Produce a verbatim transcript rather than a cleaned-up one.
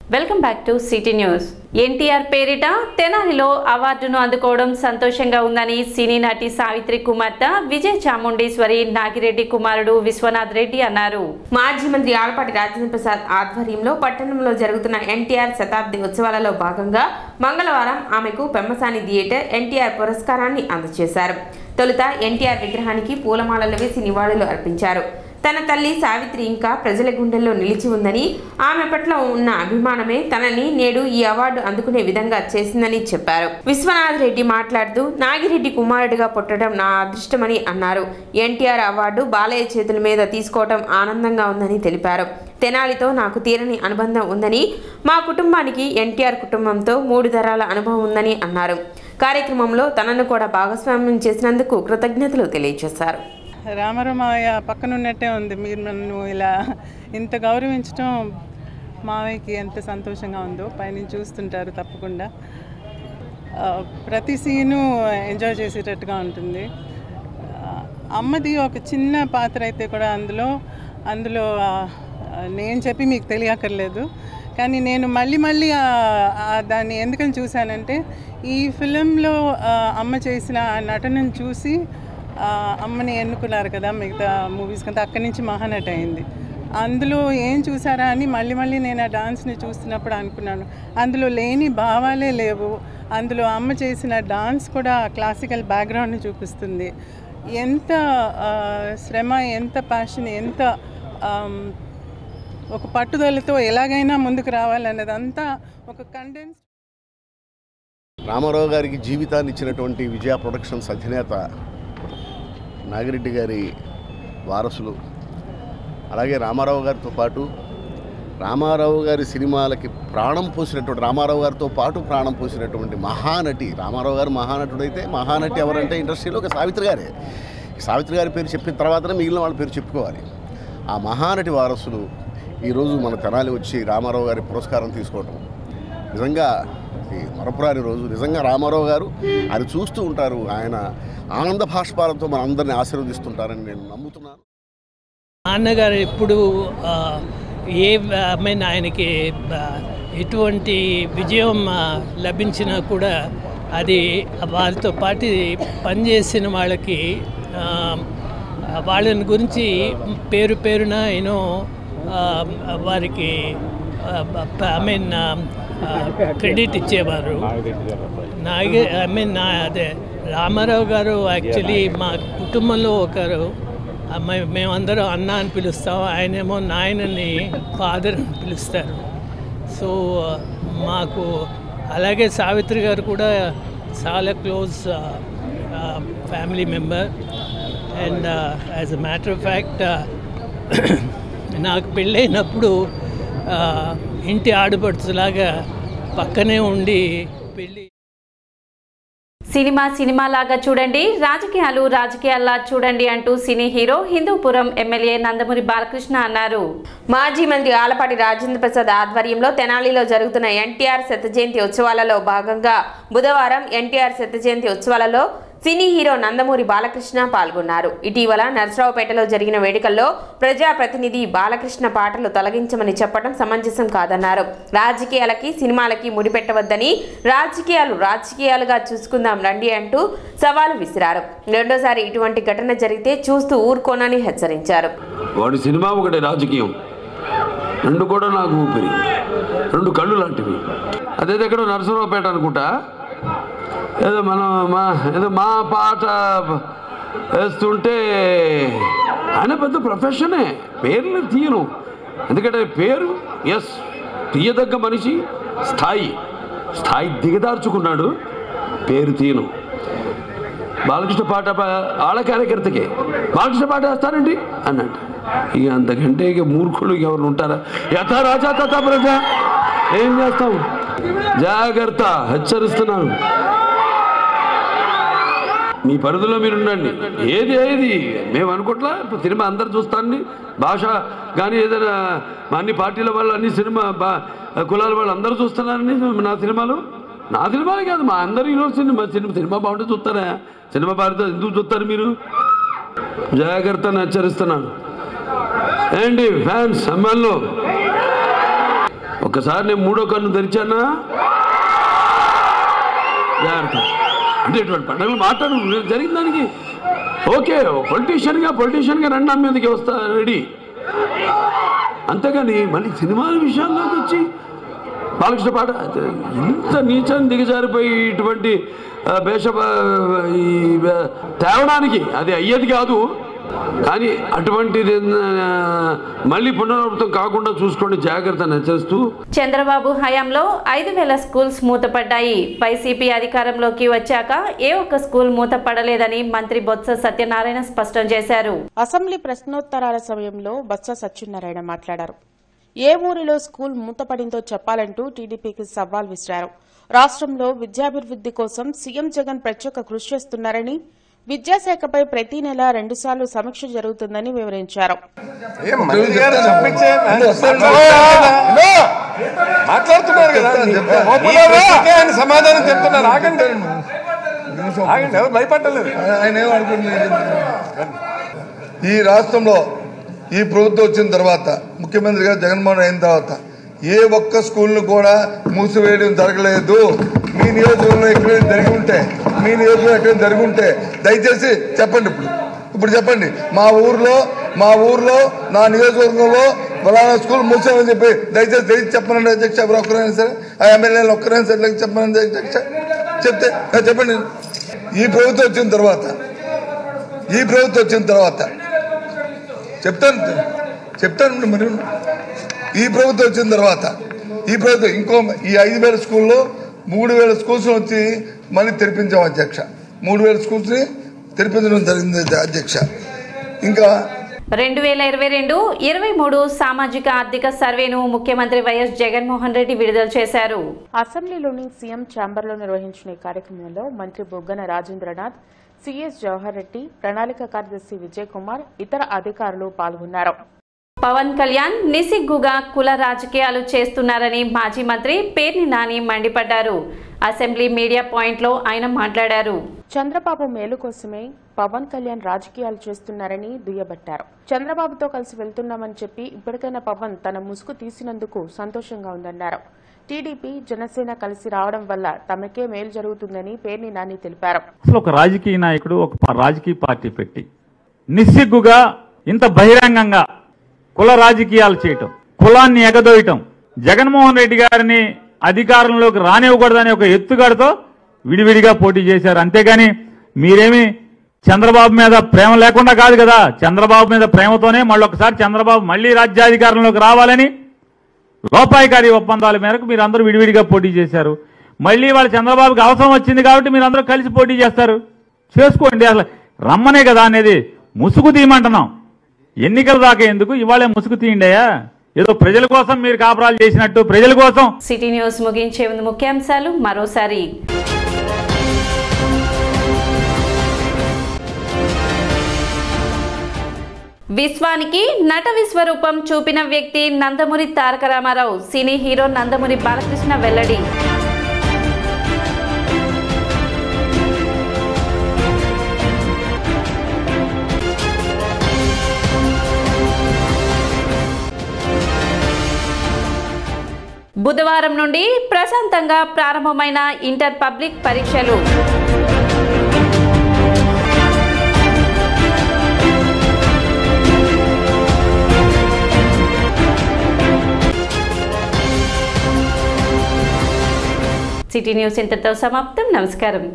Welcome back to city news. NTR పేరిట తెనాలిలో అవార్డును అందుకోవడం సంతోషంగా ఉందని సినీ నటి సావిత్రి కుమార్తె విజయ చాముండేశ్వరి నాగిరెడ్డి కుమారుడు విశ్వనాథ్ రెడ్డి అన్నారు. మాజీ మంత్రి ఆలపాటి రాజేంద్ర ప్రసాద్ ఆధ్వర్యంలో పట్టణంలో జరుగుతున్న ఎన్టీఆర్ శతాబ్ది ఉత్సవాలలో భాగంగా మంగళవారం ఆమెకు పెమ్మసాని థియేటర్ ఎన్టీఆర్ పురస్కారాన్ని అందజేశారు. తొలుత ఎన్టీఆర్ విగ్రహానికి పూలమాలలు వేసి నివాళులు అర్పించారు. తన తల్లి సావిత్రి ఇంకా ప్రజల గుండెల్లో నిలిచి ఉందని, ఆమె పట్ల ఉన్న అభిమానమే తనని నేడు ఈ అవార్డు అందుకునే విధంగా చేసిందని చెప్పారు. విశ్వనాథ్ రెడ్డి మాట్లాడుతూ నాగిరెడ్డి కుమారుడిగా పుట్టడం నా అదృష్టమని అన్నారు. ఎన్టీఆర్ అవార్డు బాలయ్య చేతుల మీద తీసుకోవడం ఆనందంగా ఉందని తెలిపారు. తెనాలితో నాకు తీరని అనుబంధం ఉందని, మా కుటుంబానికి ఎన్టీఆర్ కుటుంబంతో మూడు తరాల అనుభవం ఉందని అన్నారు. కార్యక్రమంలో తనను కూడా భాగస్వామ్యం చేసినందుకు కృతజ్ఞతలు తెలియజేశారు. రామరామయ్య పక్కన ఉన్నట్టే ఉంది. మీరు నన్ను ఇలా ఇంత గౌరవించడం మావయ్యకి ఎంత సంతోషంగా ఉందో పైన చూస్తుంటారు. తప్పకుండా ప్రతి సీను ఎంజాయ్ చేసేటట్టుగా ఉంటుంది. అమ్మది ఒక చిన్న పాత్ర అయితే కూడా అందులో అందులో నేను చెప్పి మీకు తెలియక్కర్లేదు. కానీ నేను మళ్ళీ మళ్ళీ దాన్ని ఎందుకని చూశానంటే, ఈ ఫిలింలో అమ్మ చేసిన నటనను చూసి అమ్మని ఎన్నుకున్నారు కదా మిగతా మూవీస్ కంటే. అక్కడి నుంచి మహానటి అయింది. అందులో ఏం చూసారా అని మళ్ళీ మళ్ళీ నేను ఆ డాన్స్ని చూస్తున్నప్పుడు అనుకున్నాను, అందులో లేని భావాలే లేవు. అందులో అమ్మ చేసిన డాన్స్ కూడా క్లాసికల్ బ్యాక్గ్రౌండ్ని చూపిస్తుంది. ఎంత శ్రమ, ఎంత ప్యాషన్, ఎంత ఒక పట్టుదలతో ఎలాగైనా ముందుకు రావాలన్నదంతా ఒక కండెన్స్. రామారావు గారికి జీవితాన్ని ఇచ్చినటువంటి విజయ ప్రొడక్షన్స్ అధినేత నాగిరెడ్డి గారి వారసులు, అలాగే రామారావు గారితో పాటు రామారావు గారి సినిమాలకి ప్రాణం పోసినటువంటి రామారావు గారితో పాటు ప్రాణం పోసినటువంటి మహానటి. రామారావు గారు మహానటుడైతే మహానటి ఎవరంటే ఇండస్ట్రీలో ఒక సావిత్రి గారే. సావిత్రి గారి పేరు చెప్పిన తర్వాతనే మిగిలిన వాళ్ళ పేరు చెప్పుకోవాలి. ఆ మహానటి వారసులు ఈరోజు మన తెనాలి వచ్చి రామారావు గారి పురస్కారం తీసుకోవటం నిజంగా మరపురాని రోజు. నిజంగా రామారావు గారు ఆయన చూస్తూ ఉంటారు, ఆయన ఆనంద భాష్పాలతో మన అందరినీ ఆశీర్వదిస్తుంటారని నేను నమ్ముతున్నాను. నాన్నగారు ఎప్పుడు ఏ మీన్ ఆయనకి ఎటువంటి విజయం లభించినా కూడా అది వారితో పాటు పనిచేసిన వాళ్ళకి వాళ్ళని గురించి పేరు పేరున యూనో వారికి ఐ మీన్ క్రెడిట్ ఇచ్చేవారు. నాగే ఐ మీన్ నా అదే రామారావు గారు యాక్చువల్లీ మా కుటుంబంలో ఒకరు. మేమందరం అన్న అని పిలుస్తాం, ఆయనేమో నాయనని ఫాదర్ అని పిలుస్తారు. సో మాకు అలాగే సావిత్రి గారు కూడా చాలా close family member. And as a matter of fact నాకు పెళ్ళైనప్పుడు ఇంటి ఆడపడుచులాగా పక్కనే ఉండి పెళ్ళి. సినిమా సినిమాలాగా చూడండి, రాజకీయాలు రాజకీయాల్లా చూడండి అంటూ cine hero Hindupur MLA Nandamuri Balakrishna అన్నారు. మాజీ మంత్రి ఆలపాటి రాజేంద్ర ప్రసాద్ ఆధ్వర్యంలో తెనాలిలో జరుగుతున్న ఎన్టీఆర్ శత జయంతి ఉత్సవాలలో భాగంగా బుధవారం ఎన్టీఆర్ శత జయంతి ఉత్సవాలలో సినీ హీరో నందమూరి బాలకృష్ణ పాల్గొన్నారు. ఇటీవల నర్సరావుపేటలో జరిగిన వేడుకల్లో ప్రజాప్రతినిధి బాలకృష్ణ పాటలు తొలగించమని చెప్పడం సమంజసం కాదన్నారు. రాజకీయాలకి సినిమాలకి ముడిపెట్టవద్దని, రాజకీయాలు రాజకీయాలుగా చూసుకుందాం రండి అంటూ సవాలు విసిరారు. రెండోసారి ఇటువంటి ఘటన జరిగితే చూస్తూ ఊరుకోనని హెచ్చరించారు. వాడి సినిమా ఒకటి రాజకీయం, రెండు కూడా నాకు ఊపిరి, రెండు కళ్ళు లాంటివి. అదే దగ్గర నర్సరావుపేట అనుకుంటా, ఏదో మనం మా ఏదో మా పాట వేస్తుంటే ఆయన పెద్ద ప్రొఫెషనే, పేర్లు తీయను. ఎందుకంటే పేరు ఎస్ తీయదగ్గ మనిషి, స్థాయి స్థాయి దిగదార్చుకున్నాడు, పేరు తీయను. బాలకృష్ణ పాట ఆళ్ళ కార్యకర్తకే బాలకృష్ణ పాట వేస్తానండి అన్నట్టు. ఇక అంతకంటే ఇక మూర్ఖులు ఎవరు ఉంటారా? యథా రాజా తథా ప్రజ. ఏం చేస్తాం? జాగ్రత్త, హెచ్చరిస్తున్నాను. మీ పరిధిలో మీరు ఉండండి. ఏది ఏది మేము అనుకోట్లా, సినిమా అందరు చూస్తాను, భాష కానీ ఏదైనా అన్ని పార్టీల వాళ్ళు అన్ని సినిమా కులాల వాళ్ళు అందరూ చూస్తున్నారని నా సినిమాలు. నా సినిమాలే కాదు, మా అందరు ఈరోజు సినిమా సినిమా సినిమా బాగుంటే చూస్తారా? సినిమా పారితే ఎందుకు చూస్తారు మీరు? జాగ్రత్తని హెచ్చరిస్తున్నాను. ఏంటి ఫ్యాన్స్, అమ్మాయిలు ఒకసారి నేను మూడో కన్ను తెరిచానా జాగ్రత్త. అంటే ఇటువంటి పండుగలు మాట్లాడు జరిగిన దానికి ఓకే, పొలిటీషియన్గా పొలిటీషియన్గా రెండు నా మీదకి వస్తా రెడీ. అంతేగాని మళ్ళీ సినిమాల విషయాల్లోకి వచ్చి బాలకృష్ణ పాట ఇంత నీచాన్ని దిగజారిపోయి ఇటువంటి వేష ఈ తేవడానికి అది అయ్యేది కాదు. కానీ అటువంటిది మళ్ళీ పునరావృతం కాకుండా చూసుకోండి, జాగ్రత్త హెచ్చరిస్తూ. చంద్రబాబు హయాంలో ఐదు వేల స్కూల్స్ మూతపడ్డాయి. వైసీపీ అధికారంలోకి వచ్చాక ఏ ఒక్క స్కూల్ మూతపడలేదని మంత్రి బొత్స సత్యనారాయణ స్పష్టం చేశారు. అసెంబ్లీ ప్రశ్నోత్తరాల సమయంలో బొత్స సత్యనారాయణ మాట్లాడారు. ఏ ఊరిలో స్కూల్ మూతపడిందో చెప్పాలంటూ టీడీపీకి సవాల్ విసిరారు. రాష్ట్రంలో విద్యాభివృద్ది కోసం సీఎం జగన్ ప్రత్యేక కృషి చేస్తున్నారని, విద్యాశాఖపై ప్రతి నెల రెండు సార్లు సమీక్ష జరుగుతుందని వివరించారు. సమాధానం చెప్తున్నారు. ఆగండి, భయపడలేదు. ఈ రాష్ట్రంలో ఈ ప్రభుత్వం వచ్చిన తర్వాత, ముఖ్యమంత్రిగా జగన్మోహన్ అయిన తర్వాత ఏ ఒక్క స్కూల్ను కూడా మూసివేయడం జరగలేదు. మీ నియోజకవర్గంలో ఎక్కడైనా జరిగి ఉంటే మీ నియోజకవర్గంలో ఎక్కడైనా జరిగి ఉంటే దయచేసి చెప్పండి. ఇప్పుడు ఇప్పుడు చెప్పండి. మా ఊర్లో మా ఊర్లో నా నియోజకవర్గంలో ఫలానా స్కూల్ మూసామని చెప్పి దయచేసి దయచేసి చెప్పనండి అధ్యక్ష. ఎవరు ఒక్కరైనా సరే, ఆ ఎమ్మెల్యేలు ఒక్కరైనా సరే చెప్పనండి అధ్యక్ష. చెప్తే చెప్పండి. ఈ ప్రభుత్వం వచ్చిన తర్వాత ఈ ప్రభుత్వం వచ్చిన తర్వాత చెప్తాను చెప్తాను మరి ఈ ప్రభుత్వం వచ్చిన తర్వాత ఈ ప్రభుత్వం ఇంకో ఈ ఐదు వేల స్కూల్లో మూడు వేల స్కూల్స్ వచ్చి మళ్ళీ తెరిపించాం అధ్యక్ష. మూడు వేల స్కూల్స్ ని తెరిపించడం జరిగింది అధ్యక్ష. ఇంకా రెండు వేల ఇరవై రెండు ఇరవై మూడు సామాజిక ఆర్థిక సర్వేను ముఖ్యమంత్రి వైఎస్ జగన్మోహన్ రెడ్డి విడుదల చేశారు. అసెంబ్లీలోని సీఎం ఛాంబర్లో నిర్వహించిన ఈ కార్యక్రమంలో మంత్రి బొగ్గన రాజేంద్రనాథ్, సిఎస్ జవహర్ రెడ్డి, ప్రణాళిక కార్యదర్శి విజయ్ కుమార్, ఇతర అధికారులు పాల్గొన్నారు. పవన్ కళ్యాణ్ నిసిగ్గుగా కుల రాజకీయాలు చేస్తున్నారని మాజీ మంత్రి పేర్ని నాని మండిపడ్డారు. అసెంబ్లీ మీడియా పాయింట్లో ఆయన మాట్లాడారు. చంద్రబాబు మేలు కోసమే పవన్ కళ్యాణ్ రాజకీయాలు చేస్తున్నారని దుయ్యబట్టారు. చంద్రబాబుతో కలిసి వెళ్తున్నామని చెప్పి ఇప్పటికైనా పవన్ తన ముసుగు తీసినందుకు సంతోషంగా ఉందన్నారు. టీడీపీ, జనసేన కలిసి రావడం వల్ల తమకే మేలు జరుగుతుందని పేర్ని నాని తెలిపారు. అసలు ఒక రాజకీయ నాయకుడు ఒక రాజకీయ పార్టీ పెట్టి నిస్సిగ్గుగా ఇంత బహిరంగంగా కుల రాజకీయాలు చేయటం, కులాన్ని ఎగదోయటం, జగన్మోహన్ రెడ్డి గారిని అధికారంలోకి రానివ్వకూడదని ఒక ఎత్తుగడతో విడివిడిగా పోటీ చేశారు. అంతేగాని మీరేమి చంద్రబాబు మీద ప్రేమ లేకుండా కాదు కదా. చంద్రబాబు మీద ప్రేమతోనే మళ్ళొకసారి చంద్రబాబు మళ్లీ రాజ్యాధికారంలోకి రావాలని లోపాయికారి ఒప్పందాల మేరకు మీరు అందరూ విడివిడిగా పోటీ చేశారు. మళ్లీ వాళ్ళ చంద్రబాబుకి అవసరం వచ్చింది కాబట్టి మీరు అందరూ కలిసి పోటీ చేస్తారు. చేసుకోండి. అసలు రమ్మనే కదా అనేది. ముసుగు తీయమంటున్నాం. ఎన్నికల దాకా ఎందుకు, ఇవాళే ముసుగు తీయండియా. ఏదో ప్రజల కోసం మీరు కాపురాలు చేసినట్టు ప్రజల కోసం. సిటీ న్యూస్ ముగించే ముందు ముఖ్యాంశాలు మరోసారి. విశ్వానికి నట విశ్వరూపం చూపిన వ్యక్తి నందమూరి తారక రామారావు. సినీ హీరో నందమూరి బాలకృష్ణ వెల్లడి. బుధవారం నుండి ప్రశాంతంగా ప్రారంభమైన ఇంటర్ పబ్లిక్ పరీక్షలు. సిటీ న్యూస్ ఇంతటితో సమాప్తం. నమస్కారం.